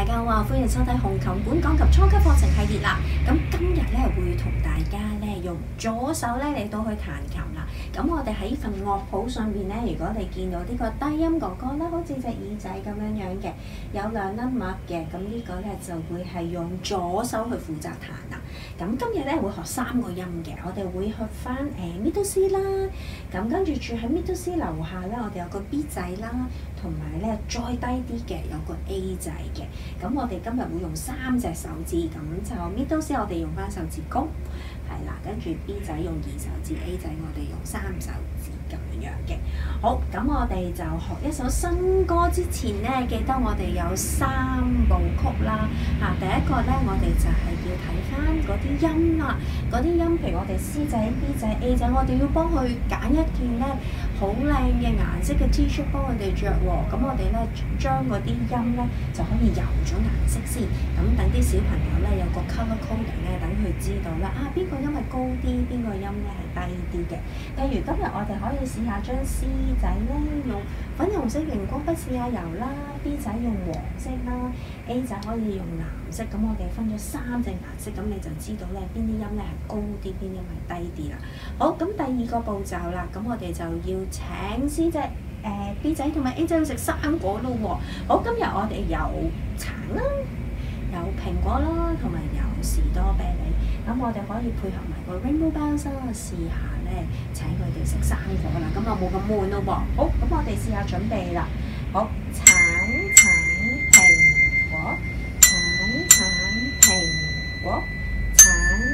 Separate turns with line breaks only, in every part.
大家好啊！歡迎收睇紅琴館講及初級課程系列啦。咁今日咧會同大家咧用左手咧嚟到去彈琴啦。咁我哋喺份樂譜上邊咧，如果你見到呢個低音哥哥咧，好似隻耳仔咁樣嘅，有2粒麥嘅，咁呢個咧就會係用左手去負責彈啦。咁今日咧會學3個音嘅，我哋會學翻middle C 啦。咁跟住喺 middle C 樓下咧，我哋有個 B 仔啦，同埋咧再低啲嘅有個 A 仔嘅。咁我哋今日會用3隻手指，咁就 middle C 我哋用翻手指公，係啦，跟住 B 仔用2手指 ，A 仔我哋用3手指咁樣嘅。好，咁我哋就學一首新歌之前咧，記得我哋有3部曲啦。第一個咧，我哋就係要睇翻嗰啲音啦，嗰啲音，譬如我哋 C 仔、B 仔、A 仔，我哋要幫佢揀一件咧好靚嘅顏色嘅 T-shirt 幫佢哋着喎。咁我哋咧將嗰啲音咧就可以油咗顏色先，咁等啲小朋友咧有個 colour coding 咧，等佢知道啦。邊個音係高啲，邊個音咧係低啲嘅。例如今日我哋可以試下將 C 仔咧用粉紅色熒光筆試下油啦 ，B 仔用黃色啦 ，A 仔可以用藍色。咁我哋分咗3隻顏色，咁你就知道咧邊啲音咧係高啲，邊啲音係低啲啦。好，咁第2個步驟啦，咁我哋就要請 C 仔、B 仔同埋 A 仔去食生果咯喎。好，今日我哋有橙啦，有蘋果啦，同埋有士多啤梨。咁我哋可以配合埋個 Rainbow Bounce 啦，試下咧請佢哋食生果啦，咁就冇咁悶咯喎。好，咁我哋試下準備啦。好，橙、蘋果，橙、蘋果，橙、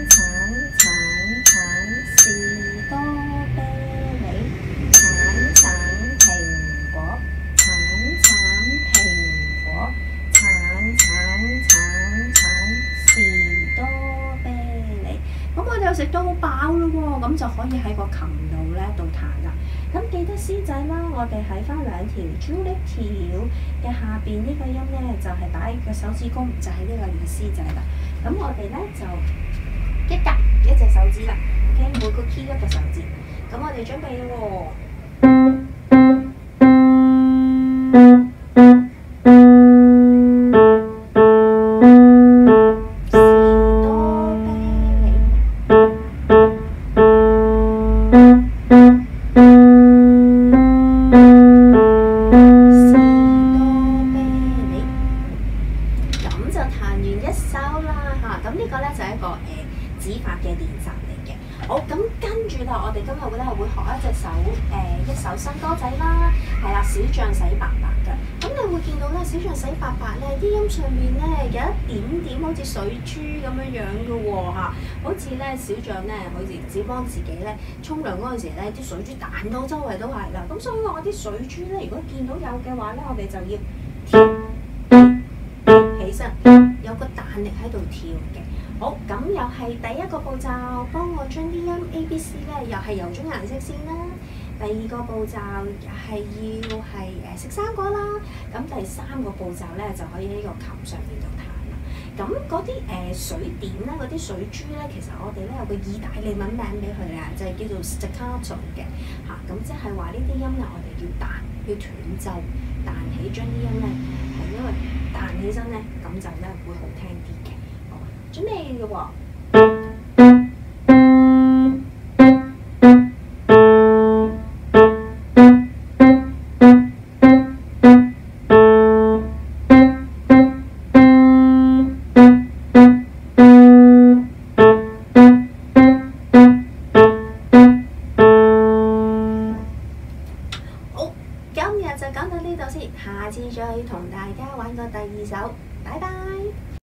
士多啤梨，橙、蘋果，橙、蘋果，士多啤梨。咁我哋又食到好飽咯喎，咁就可以喺個琴度咧度彈啦。咁記得 C 仔啦，我哋喺翻2條 Juliet 條嘅下邊呢個音咧，就係擺個手指公，就係呢個意思就係啦。咁我哋咧就一隻手指啦 ，OK， 每個 key 1個手指。咁我哋準備咯喎。咁呢個咧就係一個指法嘅練習嚟嘅。好，咁跟住啦，我哋今日咧會學一首新歌仔啦，係啦，小象洗白白嘅。咁你會見到咧，小象洗白白咧啲音上面咧有一點點好似水珠咁樣樣嘅喎嚇，好似咧小象咧好似只幫自己咧沖涼嗰陣時咧啲水珠彈到周圍都係啦。咁所以我啲水珠咧，如果見到有嘅話咧，我哋就要跳起身。有個彈力喺度跳嘅。好，咁又係第1個步驟，幫我將啲音 A、B、C 咧，又係油咗顏色先啦。第2個步驟又係要食生果啦。咁第3個步驟咧就可以喺個琴上面度彈啦。咁嗰啲水點咧，嗰啲水珠咧，其實我哋咧有個意大利文名俾佢啊，就係叫做 staccato 嘅嚇。咁即係話呢啲音咧，我哋要彈，要斷奏，彈起將啲音咧係因為彈起身咧，咁就咧會好聽啲嘅。好，準備嘅喎。好，今日就講到呢度先，下次再同大家玩個第2首，拜拜。